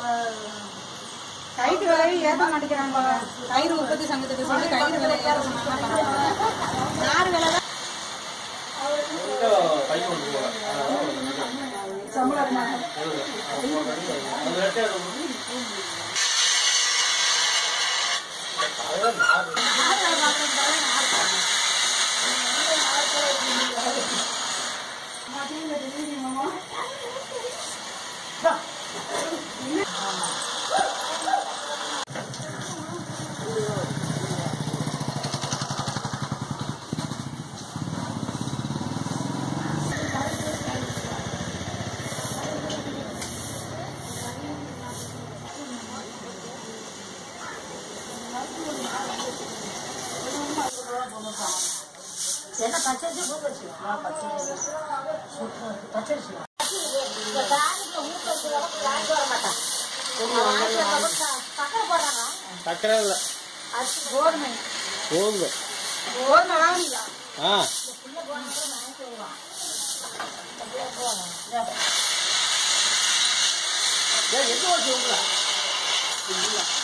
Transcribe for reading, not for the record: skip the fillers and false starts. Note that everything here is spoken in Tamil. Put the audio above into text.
கயிறு விலையை ஏற்ற மாட்டேங்கிறாங்க. கயிறு உற்பத்தி சங்கத்துக்கு சொல்லி கயிறு விலை ஏற்ற சொன்னாங்க. நார் விலை தான் என்ன பச்சரிசி பூக்கரிசி பச்சரிசி பச்சரிசி சக்கரை இல்லை கோதுமை கோதுமை கோதுமை வாங்கிங்களா எந்த வருஷம்